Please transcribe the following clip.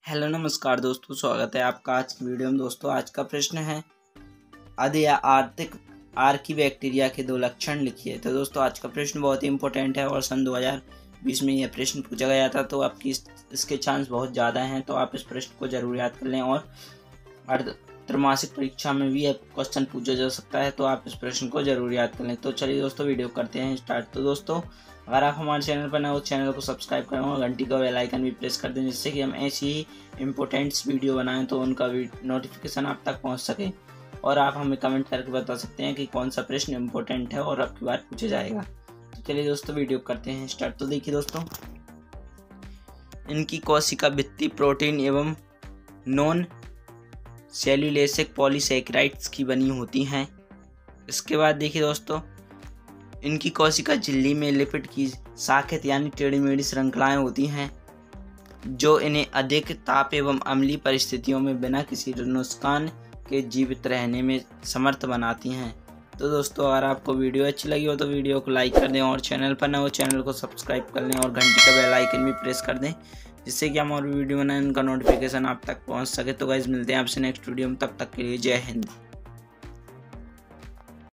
Hello नमस्कार दोस्तों, स्वागत है आपका आज की वीडियो में। दोस्तों आज का प्रश्न है आदि या आर्थिक आर्की बैक्टीरिया के 2 लक्षण लिखिए। तो दोस्तों आज का प्रश्न बहुत ही इंपॉर्टेंट है और सन 2020 में यह प्रश्न पूछा गया था, तो आपकी इसके चांस बहुत ज़्यादा हैं, तो आप इस प्रश्न को जरूर याद कर लें। और त्रैमासिक परीक्षा में भी क्वेश्चन पूछा जा सकता है, तो आप इस प्रश्न को जरूर याद कर लें। तो चलिए दोस्तों वीडियो करते हैं स्टार्ट। तो दोस्तों अगर आप हमारे चैनल पर नए हो, चैनल को सब्सक्राइब करें और घंटी का बेल आइकन भी प्रेस कर दें, जिससे कि हम ऐसी ही इम्पोर्टेंट्स वीडियो बनाएं तो उनका नोटिफिकेशन आप तक पहुंच सके। और आप हमें कमेंट करके बता सकते हैं कि कौन सा प्रश्न इम्पोर्टेंट है और आपकी बार पूछा जाएगा। तो चलिए दोस्तों वीडियो करते हैं स्टार्ट। तो देखिए दोस्तों, इनकी कोशिका भित्ति प्रोटीन एवं नॉन सेल्यूलेसिक पॉलीसेकेराइड्स की बनी होती हैं। इसके बाद देखिए दोस्तों, इनकी कोशिका झिल्ली में लिपिड की शाखित यानी टेढ़ी मेढ़ी श्रृंखलाएं होती हैं, जो इन्हें अधिक ताप एवं अम्लीय परिस्थितियों में बिना किसी नुकसान के जीवित रहने में समर्थ बनाती हैं। तो दोस्तों अगर आपको वीडियो अच्छी लगी हो तो वीडियो को लाइक कर दें और चैनल पर नए हो चैनल को सब्सक्राइब कर लें और घंटी का बेल आइकन भी प्रेस कर दें, जिससे कि हम और वीडियो बनाएं उनका नोटिफिकेशन आप तक पहुंच सके। तो गाइस मिलते हैं आपसे नेक्स्ट वीडियो में, तब तक के लिए जय हिंद।